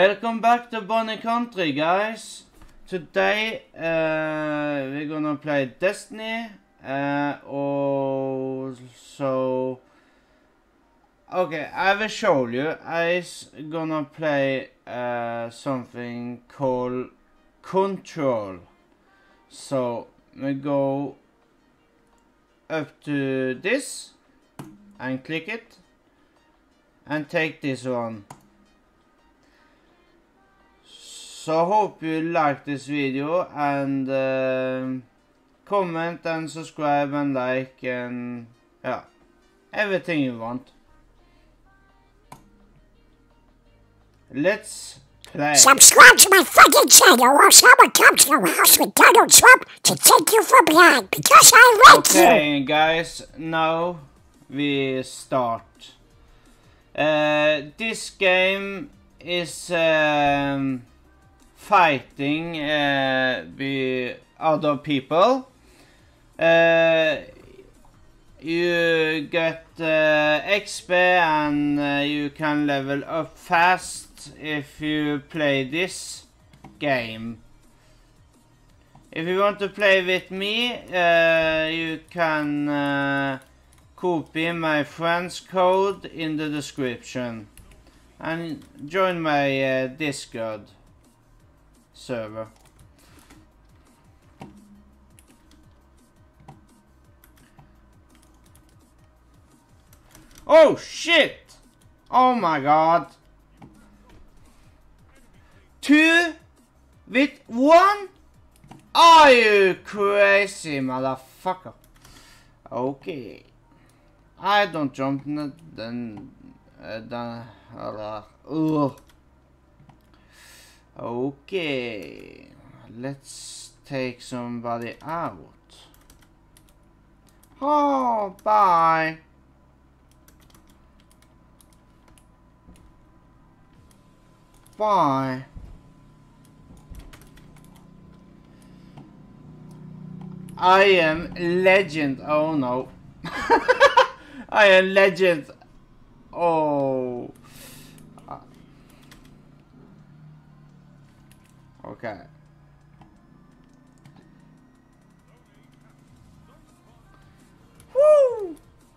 Welcome back to Bonnie Country, guys. Today we're gonna play Destiny. Also, okay, I will show you. I'm gonna play something called Control. So we go up to this and click it and take this one. So hope you like this video and comment and subscribe and like and yeah, everything you want. Let's play. Subscribe to my fucking channel or someone comes to your house with Donald Trump to take you for blind because I like you. Okay guys, now we start. This game is fighting with other people. You get XP and you can level up fast if you play this game. If you want to play with me, you can copy my friend's code in the description and join my Discord server. Oh shit! Oh my god! 2 with 1? Are you crazy, motherfucker? Okay. I don't jump then. Okay, let's take somebody out. Oh, bye. Bye. I am legend. Oh no. I am legend. Oh. Okay. Woo!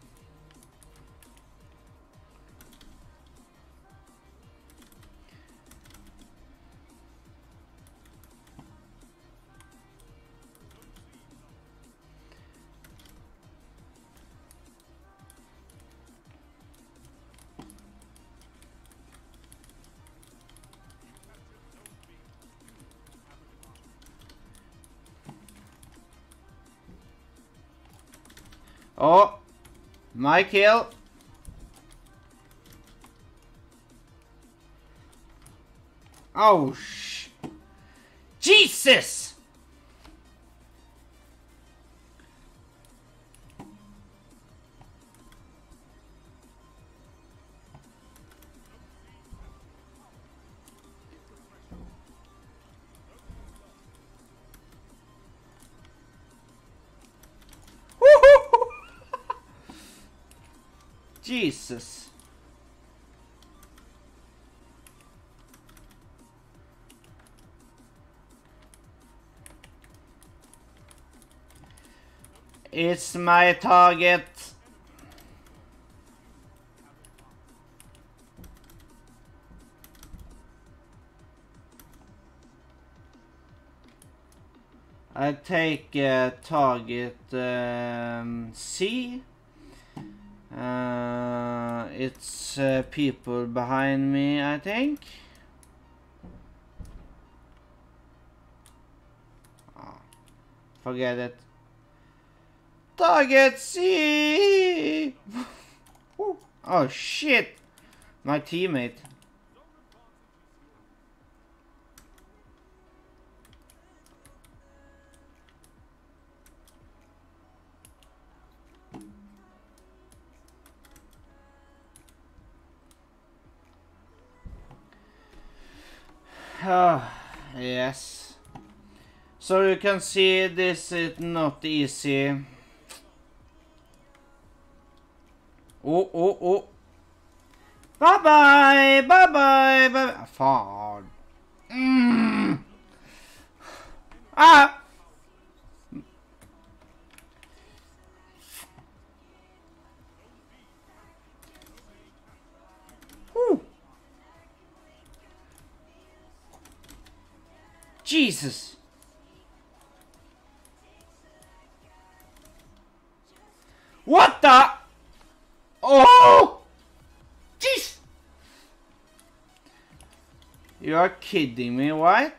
Oh, my kill. Oh, Jesus! Jesus. It's my target. I take target C. It's people behind me, I think. Oh, forget it. Target C! Oh shit! My teammate. Yes. So you can see this is not easy. Oh. Bye bye, bye bye, bye. Fan. Ah. Whew. Jesus. What the? Oh! Jeez! You are kidding me, right?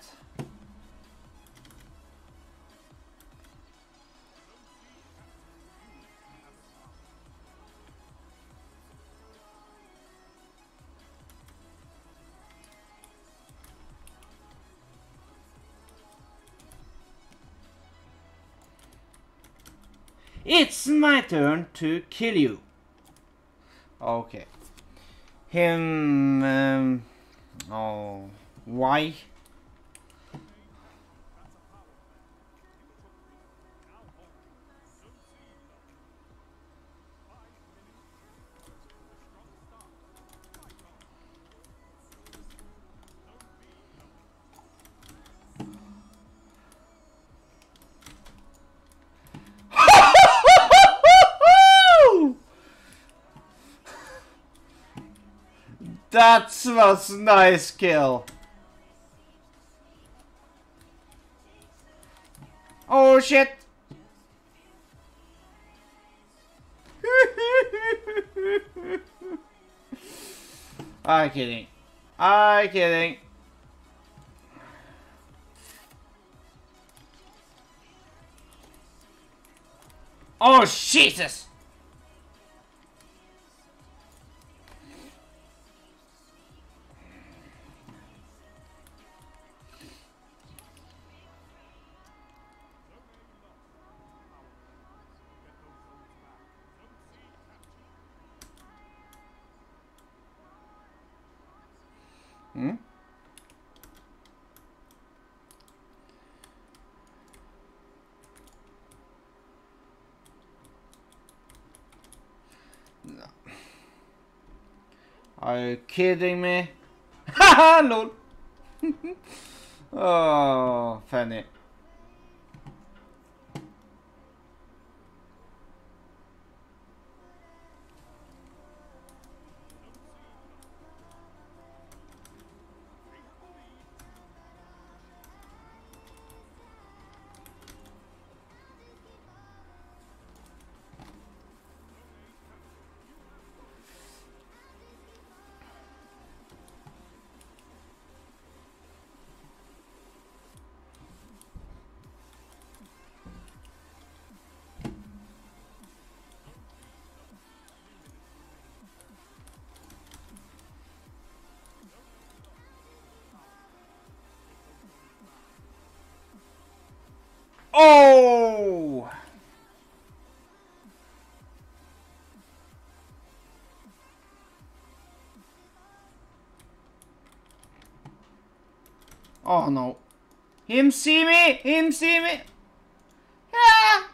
It's my turn to kill you. Okay. Him... oh... why? That was nice kill. Oh shit. I'm kidding. I'm kidding. Oh Jesus. Hmm? No. Are you kidding me? Haha, lol. Oh, funny. Oh! Oh no. Him see me! Him see me! Ah!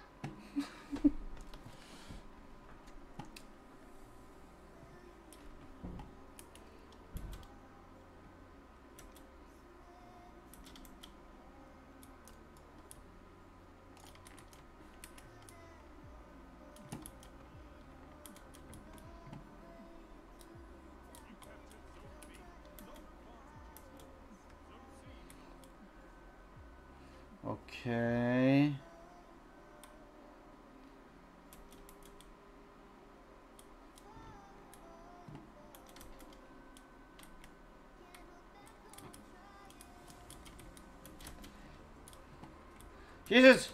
Okay. Jesus!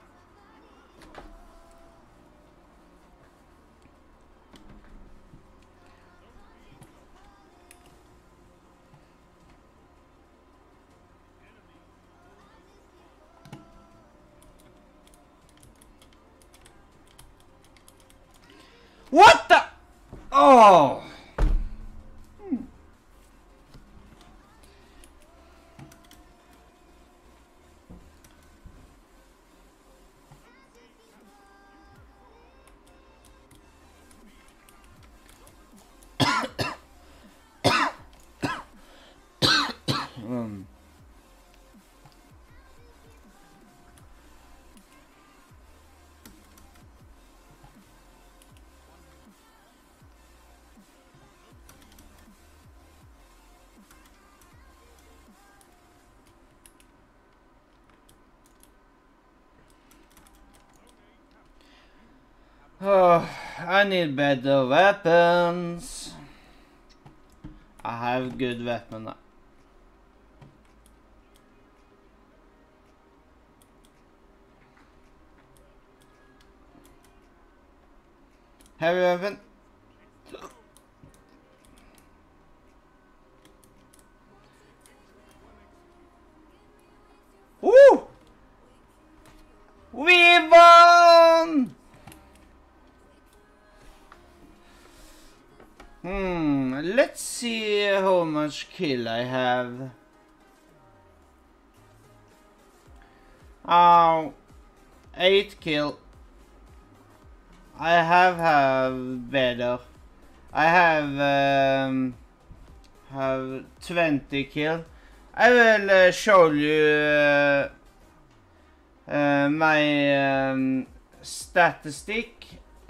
What the? Oh! Oh, I need better weapons. I have good weapon now. Heavy weapon. Woo! We won! Let's see how much kill I have. Oh, 8 kill. I have better. I have 20 kill. I will show you my statistic.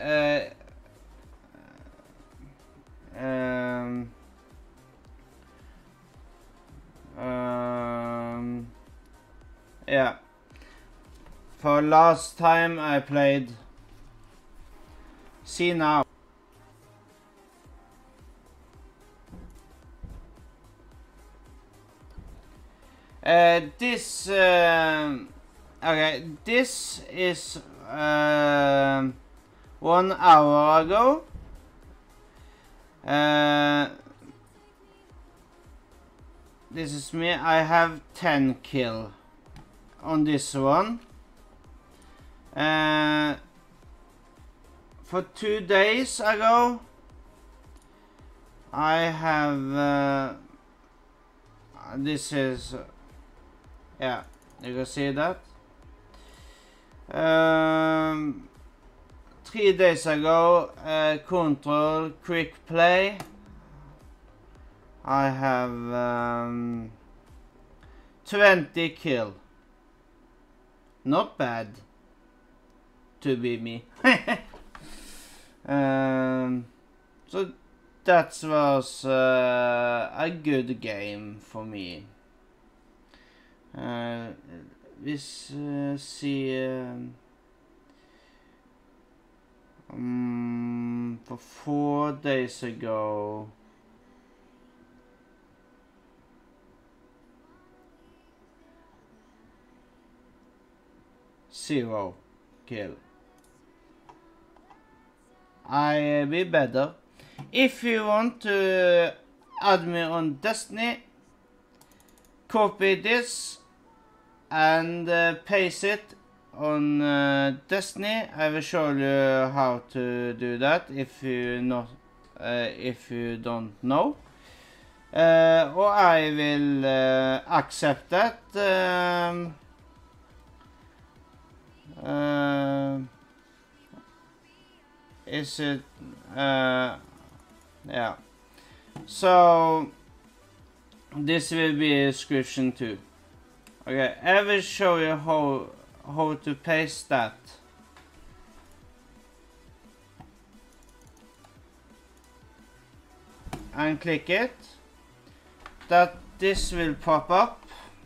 Yeah. For last time I played. See now. This okay. This is 1 hour ago. This is me. I have 10 kill on this one. For 2 days ago, I have this is yeah, you can see that. 3 days ago, Control Quick Play, I have 20 kill. Not bad to be me. So that was a good game for me. Let's see. For 4 days ago, zero kill. I be better. If you want to add me on Destiny, copy this and paste it on Destiny. I will show you how to do that if you don't know. Or I will accept that. Is it yeah, so this will be a description too. Okay, I will show you how to paste that. And click it. That this will pop up.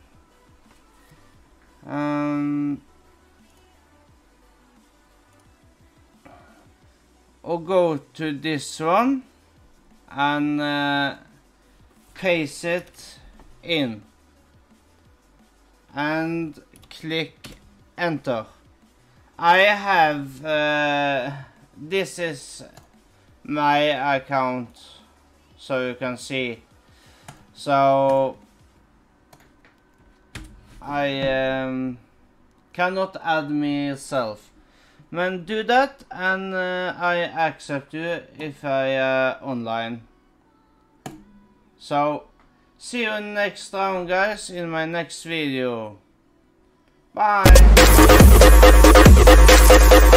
Or go to this one and paste it in and click enter. I have this is my account, so you can see. So I cannot add myself. Men do that, and I accept you if I online. So, see you next round, guys, in my next video. Bye!